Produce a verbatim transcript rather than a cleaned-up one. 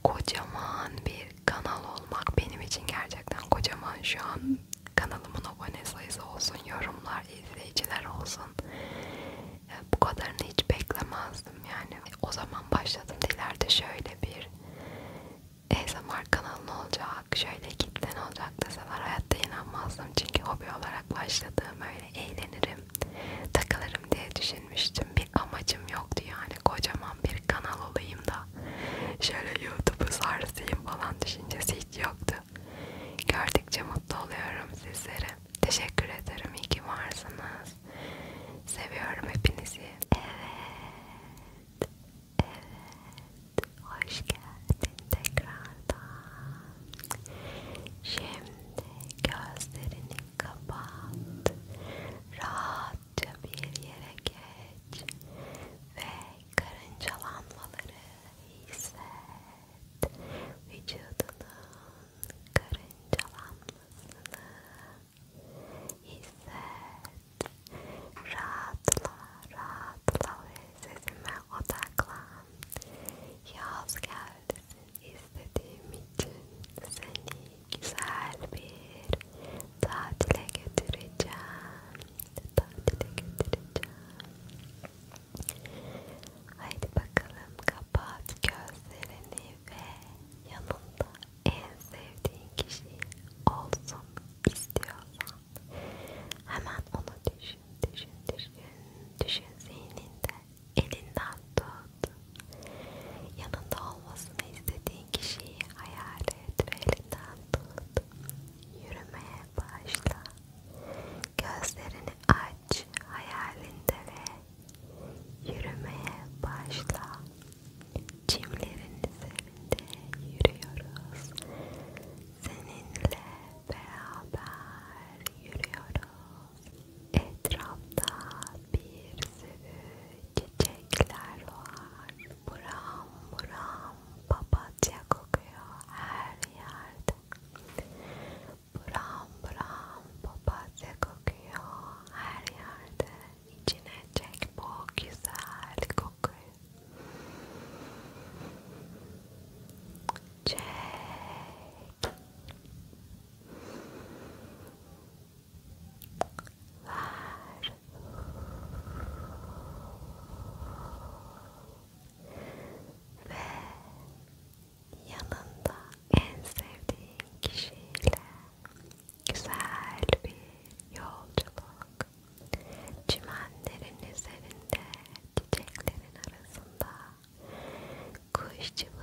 kocaman bir kanal olmak benim için gerçekten kocaman. Şu an kanalımın abone sayısı olsun, yorumlar, izleyiciler olsun. Bu kadarını hiç beklemezdim yani. O zaman başladım. İleride şöyle bir A S M R kanalın olacak, şöyle kitlen olacak deseler hayatta inanmazdım. Çünkü hobi olarak başladığım, öyle eğlenirim, takılırım diye düşünmüştüm. Bir amacım yoktu yani. Kocaman bir kanal olayım da şöyle YouTube'u sarsayım falan düşüncesi hiç yoktu. Gördükçe mutlu oluyorum sizleri. Teşekkür ederim. İyi ki varsınız. Seviyorum hepinizi. Evet. Evet. Hoş geldin tekrardan. Şimdi gözlerini kapat. Rahatça bir yere geç ve karıncalanmaları hisset. Vücudunun karıncalanmasını hisset. Rahatla, rahatla ve sesime odaklan. Yaz geldesin istediğim için seni güzel bir tatile götüreceğim. Tatile götüreceğim. Haydi bakalım, kapat gözlerini ve yanında en sevdiğin kişi olsun istiyorsan hemen onu düşün, düşün, düşün, düşün zihninde, elinden tut. Yanında olmasını istediğin kişiyi hayal et ve elinden tut. Yürümeye başla. Gözlerini aç hayalinde ve yürümeye başla. Çimlerin üzerinde yürüyoruz. Seninle beraber yürüyoruz. Etrafta bir sürü çiçekler var. Buram buram papatya kokuyor her yerde. Buram buram papatya kokuyor her yerde. İçine çek bu güzel kokuyu. Çek. Ver. Ve yanında en sevdiğin kişiyle güzel bir yolculuk. Çimenlerin üzerinde, çiçeklerin arasında kuş cıvıltıları